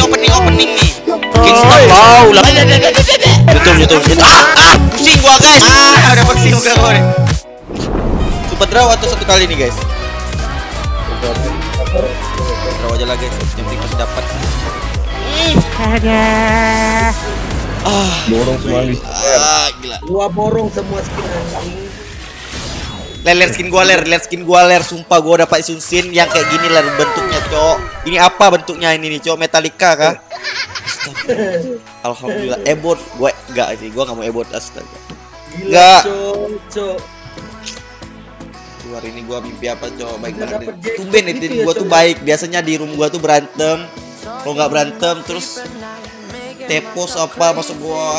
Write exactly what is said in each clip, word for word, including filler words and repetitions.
opening opening nih. Mungkin stop wow lah. Betul betul betul. Ah ah pusing gua guys. Ah udah pusing gua gue. Super draw atau satu kali nih guys. Draw aja lah guys. Yang penting masih dapat. Ada. Ah, borong semua nih. Ah gila. Gua borong semua skin anjing. Ler skin gua ler, ler skin gua ler, sumpah gua dapat sunsin yang kayak gini ler bentuknya, Cok. Ini apa bentuknya ini nih, Cok? Metallica kah? Alhamdulillah, ebot gua enggak sih, gua enggak mau ebot astaga. Enggak. Cok. Luar ini gua mimpi apa, Cok? Baik banget. Tumben itu gua tuh baik. Biasanya di room gua tuh berantem. Kalau enggak berantem terus tepos apa masuk gua.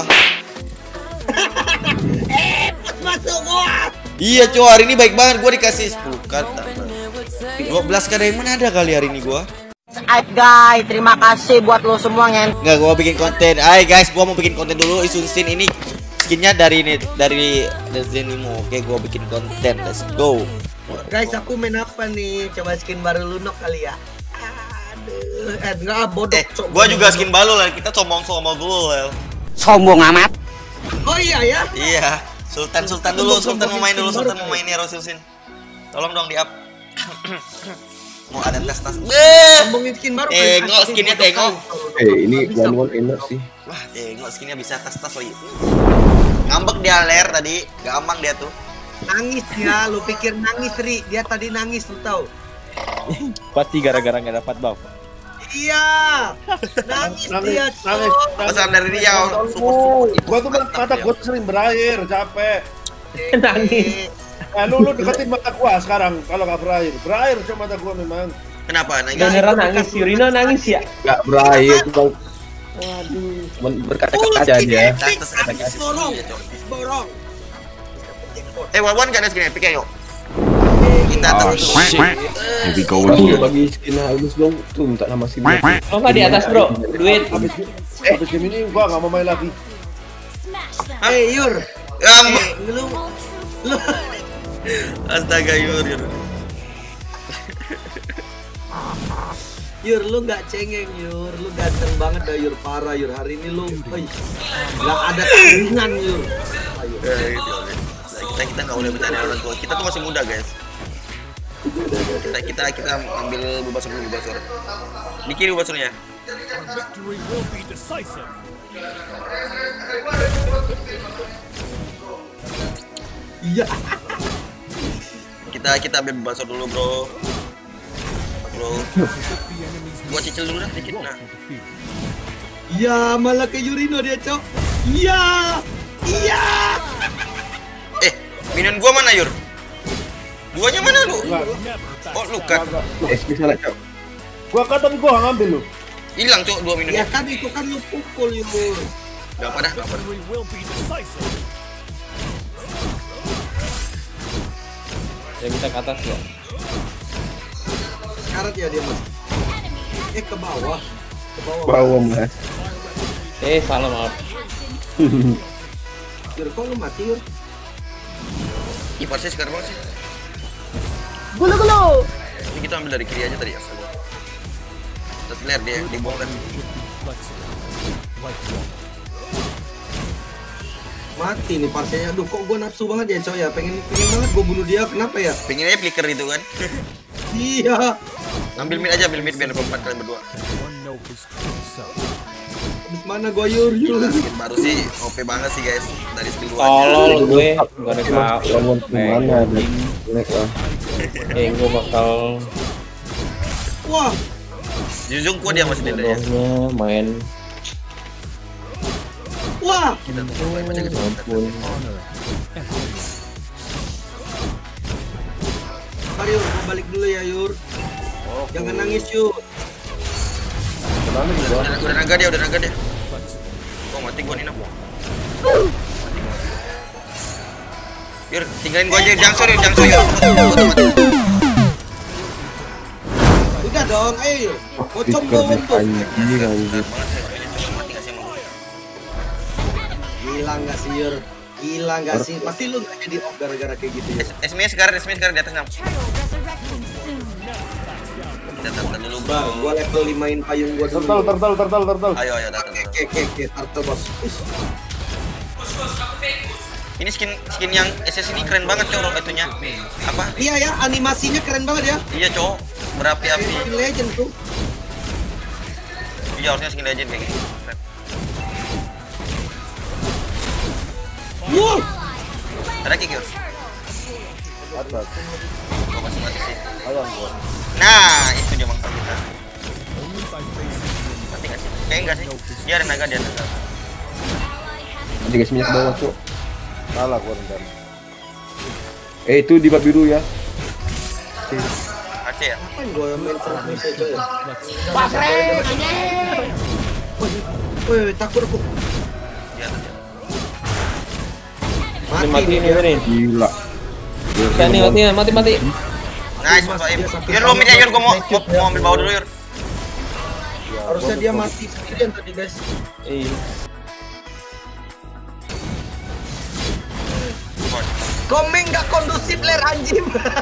Eh, masuk gua. Iya cowok, hari ini baik banget, gue dikasih sepuluh kata dua belas k diamond ada kali hari ini gue. Alright guys, terima kasih buat lo semua ngen. Nggak, gue bikin konten. Hai guys, gue mau bikin konten dulu. Isunsin ini skinnya dari ini dari Zenimo. Oke, gue bikin konten, let's go. Guys, aku main apa nih? Coba skin baru Lunok kali ya. Aduh, eh enggak bodoh. Eh, gue juga skin baru lah, kita sombong-sombong dulu lah. Sombong amat. Oh iya ya? Iya. Sultan Sultan dulu, Sultan mau main dulu, Sultan mau main ya Rosilsin. Tolong dong di up. Mau ada tes tes. Ngomongin skin baru. Tengok skinnya tengok. Eh, ini one one enak sih. Wah, tengok skinnya bisa tes tes lagi. Ngambek dia ler tadi, gampang dia tuh. Nangis ya, lu pikir nangis Ri? Dia tadi nangis lu tahu. Pasti gara-gara nggak dapat buff. Iya. Nangis, Nangis, dia. nangis, Cok. Pesan dari dia. Gua tuh kan mata gua tuh sering berair, capek. Nangis. Nah, lu lu deketin mata gua sekarang kalau nggak berair. Berair cuma mata gua memang. Kenapa? Nangis. Beneran nangis, Yurino nangis ya? Gak berair, bang. Waduh. Cuman berkata-kata aja dia. Status epic Nangis borong. Borong. Eh, Wawan gak ada skin epic ya, yuk. Kita Oh, terus. Here we go Bang, again. bagi skin halus dong. Tuh minta nama skin. Oh nggak di atas bro, duit. Habis habis game ini gua nggak mau main lagi. Eh, Yur. Am. Eh, lu lu Astaga, Yur, Yur. Yur, lu nggak cengeng Yur, lu ganteng banget dah Yur, parah Yur, hari ini lu, oi, nggak ada tandingan Yur. Ayo. Eh, gitu, guys. Kita kita nggak boleh bercanda orang tua. Kita tuh masih muda, guys. Kita kita kita ambil bubasur dulu bubasur. Di kiri bubasurnya. Iya. Kita kita ambil bubasur dulu, bro. Bro. Gua cicil dulu dah dikit nah. Iya, malah ke Yurino dia, Cok. Iya. Iya. Eh, minion gua mana, Yur? Duanya mana lu? Oh, lu kan. S P salah, Cok. Gua kan tapi gua nggak ngambil lu. Hilang, Cok, dua Ya minionnya. kan itu kan lu pukul Yur. Gak apa dah, gak apa. Ya kita ke atas ya. Karat ya dia, Mas. Eh, ke bawah. Ke bawah. Bawa mas. Eh salah maaf. Yur, kok lu mati, Yur? Ih, parsi sekarang banget sih. Gulu-gulu. Ini kita ambil dari kiri aja tadi ya. Terus lihat dia dibuang kan. Mati nih parsinya. Aduh, kok gua nafsu banget ya, Cok ya. Pengen pengen banget gua bunuh dia. Kenapa ya? Pengen aja flicker itu kan. Iya. Ambil mid aja, ambil mid biar berempat kalian berdua. Habis mana gua Yur, Yur? Nah, skin baru sih O P banget sih guys dari skill dua. Tolol gue, gak ada kau. Lawan kemana dan jelek lah. Eh gue bakal Wah, Jujung kuat dia masih denda ya. bodohnya main. wah. Kita tutup live aja guys. Ampun. Mari Yur, gua balik dulu ya Yur. Jangan nangis Yur. Udah, udah, udah naga dia, udah naga dia. Oh mati gua Nina. Yur, tinggalin gua aja, jangan sorry, jangan sorry. Udah dong, ayo. Pocong gua untuk. Ini kan Gila nggak sih Yur? Gila nggak sih? Pasti lu nggak jadi off gara-gara kayak gitu ya. S M S sekarang, S M S sekarang di atas enam. datang dulu bro. Bang, gua level lima-in payung gua dulu. Turtle, turtle, turtle, turtle. Ayo ayo datang. Oke, oke, oke, turtle bos. Ush. Ini skin skin yang S S ini keren banget cowok itunya. Apa? Iya ya, animasinya keren banget ya. Iya cowok, berapi-api. Skin legend tuh. Iya harusnya skin legend kayak gini. Keren. Wow. Ada kick yuk. Atas. Gua masih mati sih. Ayam gua. Nah, itu dia maksud kita. Mati nggak sih? Kayak enggak sih. Dia ada naga, dia ada naga. Nanti guys minyak bawah cok. Salah gua rendah. Eh itu di bab biru ya. Aceh ya? Ngapain gua main terus ya coy. Pasreng anjing. Woi, takut aku. Dia tuh dia. Ini mati ini nih. Gila. Bisa nih mati mati mati. Nice, Pak Im. Yur lo mid ya Yur, gua mau mau, mau ambil bawah dulu Yur. Harusnya dia mati sendirian tadi guys. Iya. Komeng nggak kondusif ler anjing.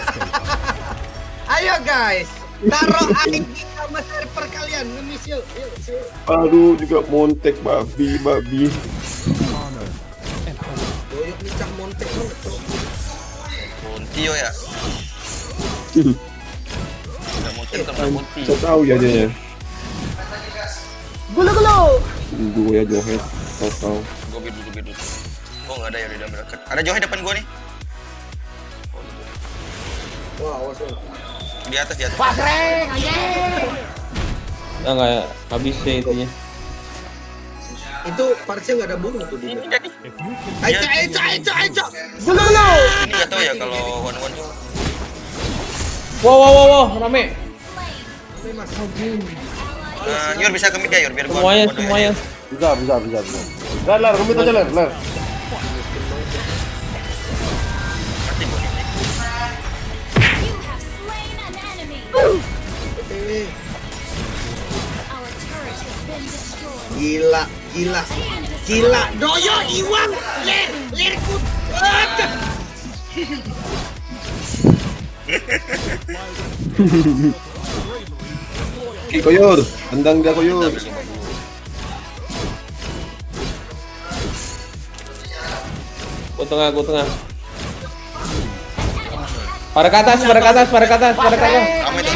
Ayo guys, taruh I D sama server kalian, ngemis yuk, yuk, yuk. Aduh juga montek babi babi. Doyok nih cak montek banget tuh. Puntio ya. Udah montek sama Punti. Saya tahu ya dia. Gulu-gulu. Gue ya Johet. Tahu tahu. Gua bidu bidu. Oh enggak ada ya, udah dekat. Ada Johe depan gua nih. Wah, awas loh. Di atas di atas. Pasreng anjing. Nah nggak habis sih itunya. Itu partsnya nggak ada bunga tuh dia. Ini jadi. Ayo, ayo, ayo, ayo. Gulu-gulu. Ini enggak tahu ya kalau one one. Wow wow wow, wow. Rame. Ini mas. Uh, Yur bisa ke mid ya Yur biar gua. Semuanya gua semuanya. Bisa, bisa, bisa, bisa. Ler, ler, kemit aja ler, ler. Mati gua nih. Eh. Gila, gila, gila. Doyo, Iwan, ler, lerku. Aduh. Oke koyor, tendang dia koyor. Gua tengah, gua tengah. Pada ke atas, pada ke atas, pada ke atas, pada ke atas. Rame tuh.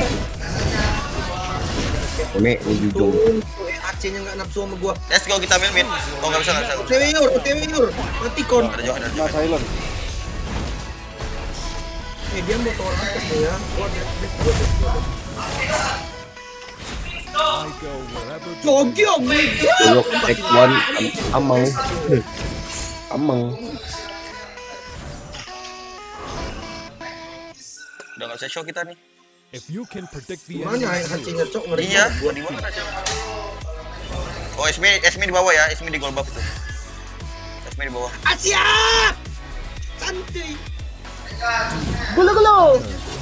Mek ujung. Tuh, eh, Acehnya nggak nafsu sama gua. Let's go kita ambil mid. Oh enggak bisa enggak bisa. O T W Yur, O T W Yur. Mati kon. Ada Johe ada Nah, Johe. silent. Eh, dia mau tower atas nih ya. Gua dia, gua dia, gua dia. Jogyo, Mega. Koyok X one amang. Amang. Udah enggak bisa show kita nih. If you can predict the Mana yang hancingnya cok ngeri Iya, banget gua di mana aja. Oh, Esmi, Esmi di bawah ya, Esmi di gold buff tuh. Esmi di bawah. Asia. Santai. Gulu-gulu.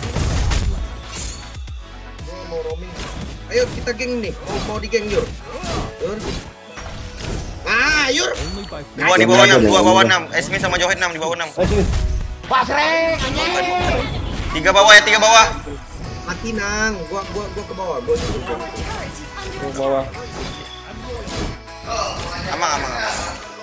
Gua mau roaming. Ayo kita geng nih. Mau mau di geng Yur. Yur. Ah, Yur. only by Dua di bawah enam, dua bawah enam. Esmi sama Johet enam di bawah enam. Eh sini. Pasreng anjing. Tiga bawah ya, tiga bawah. Mati nang. Gua gua gua ke bawah. Gua gua. Ke bawah. Amang, amang, amang.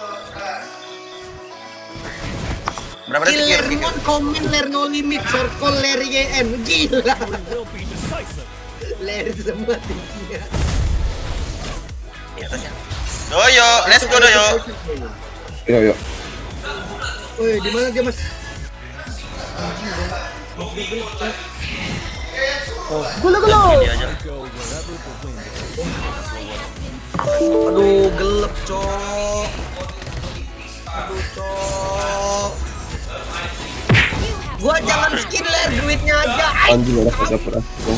Berapa detik Yur? Killer mon komen ler no limit circle ler Y N. Gila. will be decisive. Ler semua tingginya. Di atasnya. Doyo, let's go Doyo. Yo yo. Woi, di mana dia, Mas? Gulu-gulu. Dia aja. Aduh, gelap, Cok. Aduh, Cok. Gua jangan skin ler, duitnya aja. Ay. Anjing udah dapat aku.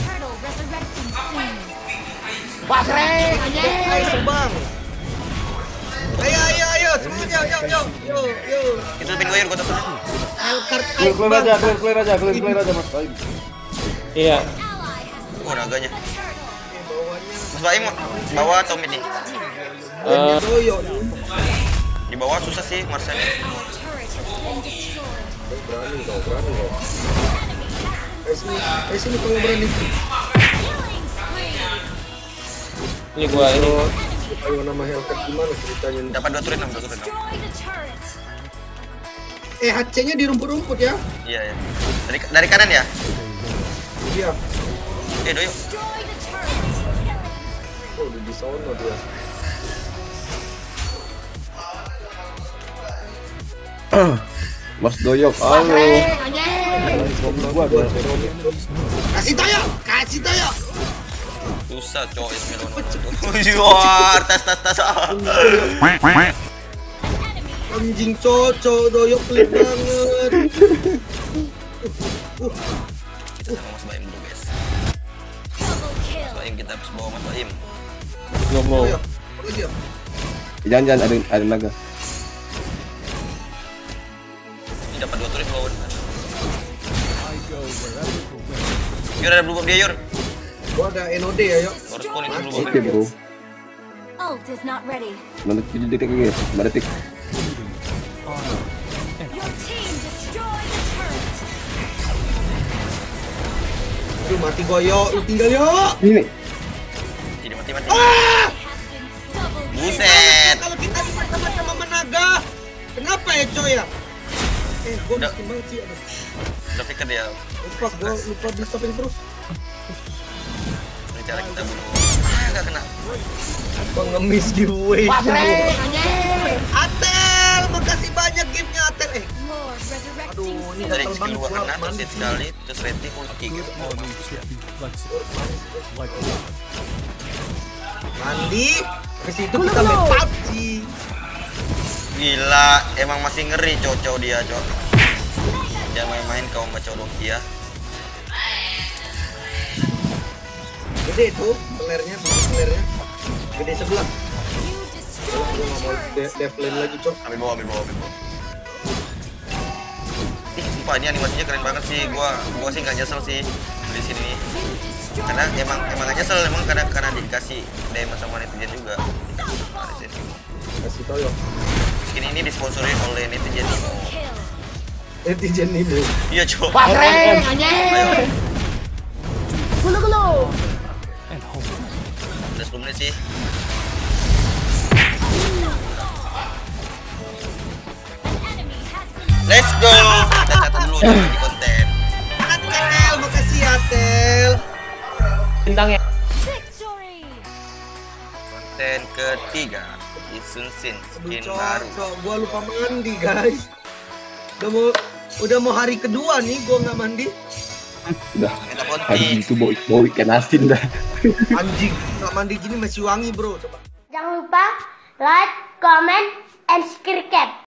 Pasreng anjing. Ayo, sebang. Ayo, ayo, ayo, semuanya, yo, yo, yo, yo. Itu pin gue Yur, gua tutup. Elkart, Clear, ayo, clear bang. aja, clear, clear aja, clear, clear aja mas. Baik. Iya. Oh, naganya. Mas Baim, bawah atau mid nih? Eh, Doyo. Di bawah susah sih Marcel. Berani kau, berani kau. Ayo sini, ayo sini kalau berani. Ini gua ini. Ayo nama Hellcat gimana ceritanya? Dapat dua turret enam, dua turret enam. Eh H C-nya di rumput-rumput ya? Iya ya. Dari dari kanan ya? Iya. Eh doyok. Oh udah di sono dia. Mas Doyok, halo. Gua gua. Kasih toyo, kasih toyo. Susah cowok Ismail Wah, tas tas tas. Anjing cocok doyok pelit banget. Kita sama Mas Baim dulu guys. Mas Baim kita harus bawa Mas Baim. Belum mau. Toyo, lagi ya? Jangan jangan ada ada naga. Ini dapat dua turret lawan. Yur ada blue buff dia Yur. Gua ada N O D ya yuk. Harus spawn itu blue buff. Oke bro. Ult is not ready. Mana tujuh detik lagi? Berapa detik? Your team destroyed the turret. Aduh mati gua yo, lu tinggal yo. Ini. Tidak mati mati. Ah! Double kill. Buset. Kalau kita sama sama menaga, kenapa ya coy ya? Eh, gua Udah. miskin banget sih. Aduh. Udah pikir dia. Lupa, gua lupa di stopin terus. Ini cara kita bunuh. Ah, enggak kena. Pengemis giveaway. Atel, makasih banyak giftnya Atel. Eh, Lord resurrecting aduh, ini Dari gatel skill banget dua gua. kena terus Mandi hit sekali terus rating full kick. Oh, Flexible. Like a rock. Mandi. Ke situ kita main P U B G. Gila, emang masih ngeri cowok dia, cowok. Jangan main-main kau sama cowok Loki ya. Gede tuh, pelernya, pelernya. Gede sebelah. You Gua destroyed nggak mau the de turret. dev lane lagi, cok. Ambil bawah, ambil bawah, ambil bawah. Ih, sumpah ini animasinya keren banget sih. Gua gua sih nggak nyesel sih di sini. Karena emang emang nggak nyesel, emang karena karena dikasih D M sama netizen juga. Kasih tau ya. Skin ini disponsori oleh netizen. Kill. Netizen nih, bro. Iya, cowok. Pasreng, Ayo, anjing. Gulu gulu. udah sepuluh menit sih. Let's go. Kita catat dulu di konten. Atel, makasih Atel. Bintangnya. Victory. Konten ketiga. Isun Sin skin Aduh, baru. cok, gua lupa mandi, guys. Udah mau udah mau hari kedua nih gua nggak mandi. Udah. Kita Anjing konti. itu bau bau ikan asin dah. Anjing, nggak mandi gini masih wangi, bro. Coba. Jangan lupa like, comment, and subscribe.